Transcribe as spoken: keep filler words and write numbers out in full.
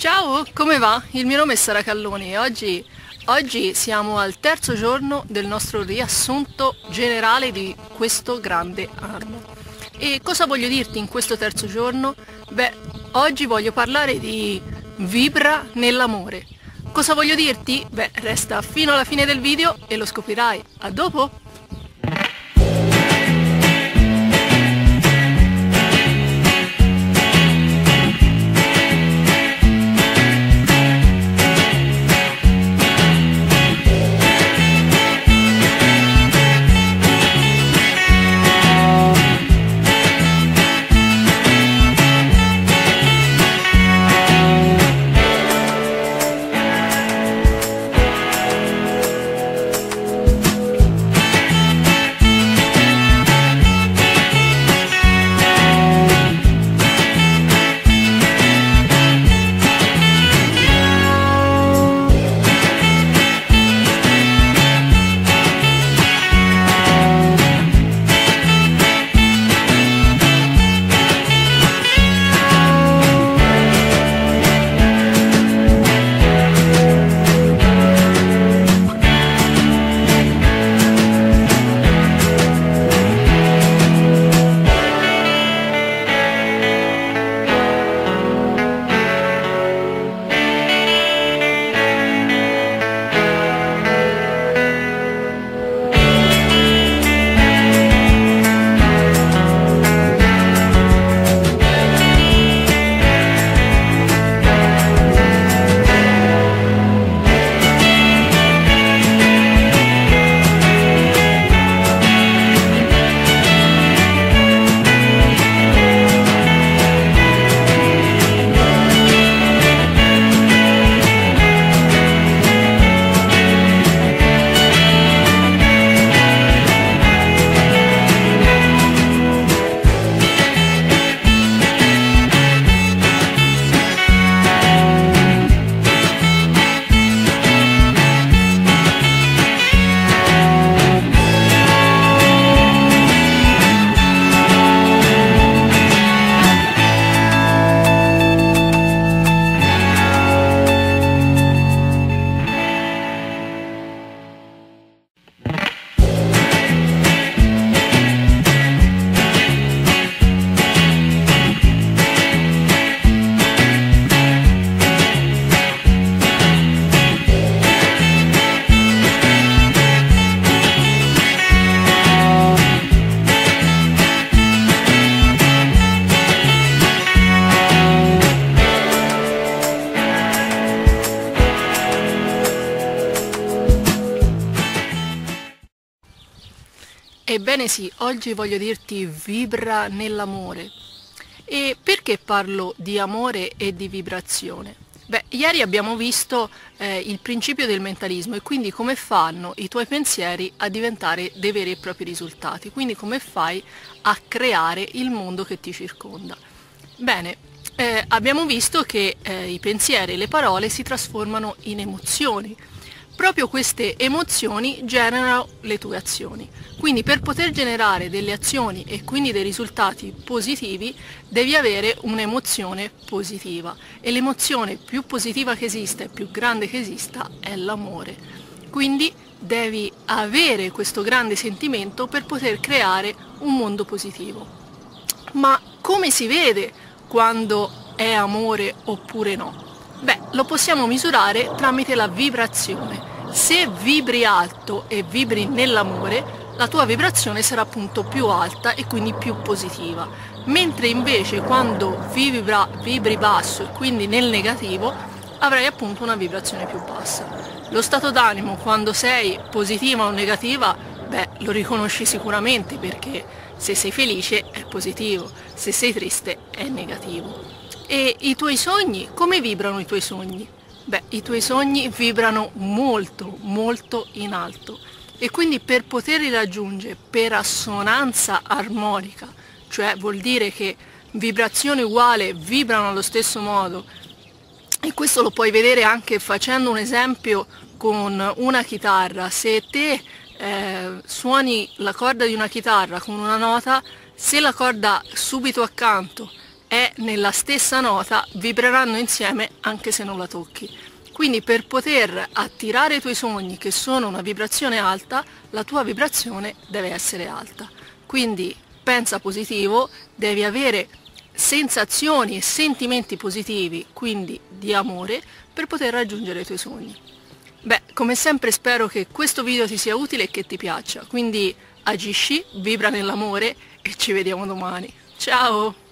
Ciao, come va? Il mio nome è Sara Calloni e oggi, oggi siamo al terzo giorno del nostro riassunto generale di questo grande anno. E cosa voglio dirti in questo terzo giorno? Beh, oggi voglio parlare di vibra nell'amore. Cosa voglio dirti? Beh, resta fino alla fine del video e lo scoprirai. A dopo! Ebbene sì, oggi voglio dirti vibra nell'amore. E perché parlo di amore e di vibrazione? Beh, ieri abbiamo visto eh, il principio del mentalismo e quindi come fanno i tuoi pensieri a diventare dei veri e propri risultati, quindi come fai a creare il mondo che ti circonda. Bene, eh, abbiamo visto che eh, i pensieri e le parole si trasformano in emozioni. Proprio queste emozioni generano le tue azioni. Quindi per poter generare delle azioni e quindi dei risultati positivi devi avere un'emozione positiva e l'emozione più positiva che esista e più grande che esista è l'amore. Quindi devi avere questo grande sentimento per poter creare un mondo positivo. Ma come si vede quando è amore oppure no? Beh, lo possiamo misurare tramite la vibrazione. Se vibri alto e vibri nell'amore, la tua vibrazione sarà appunto più alta e quindi più positiva. Mentre invece quando vibra, vibri basso e quindi nel negativo, avrai appunto una vibrazione più bassa. Lo stato d'animo quando sei positiva o negativa, beh, lo riconosci sicuramente perché se sei felice è positivo, se sei triste è negativo. E i tuoi sogni, come vibrano i tuoi sogni? Beh, i tuoi sogni vibrano molto, molto in alto e quindi per poterli raggiungere per assonanza armonica, cioè vuol dire che vibrazione uguale vibrano allo stesso modo, e questo lo puoi vedere anche facendo un esempio con una chitarra. Se te eh, suoni la corda di una chitarra con una nota, se la corda subito accanto è nella stessa nota, vibreranno insieme anche se non la tocchi. Quindi per poter attirare i tuoi sogni, che sono una vibrazione alta, la tua vibrazione deve essere alta. Quindi pensa positivo, devi avere sensazioni e sentimenti positivi, quindi di amore, per poter raggiungere i tuoi sogni. Beh, come sempre spero che questo video ti sia utile e che ti piaccia, quindi agisci, vibra nell'amore e ci vediamo domani. Ciao!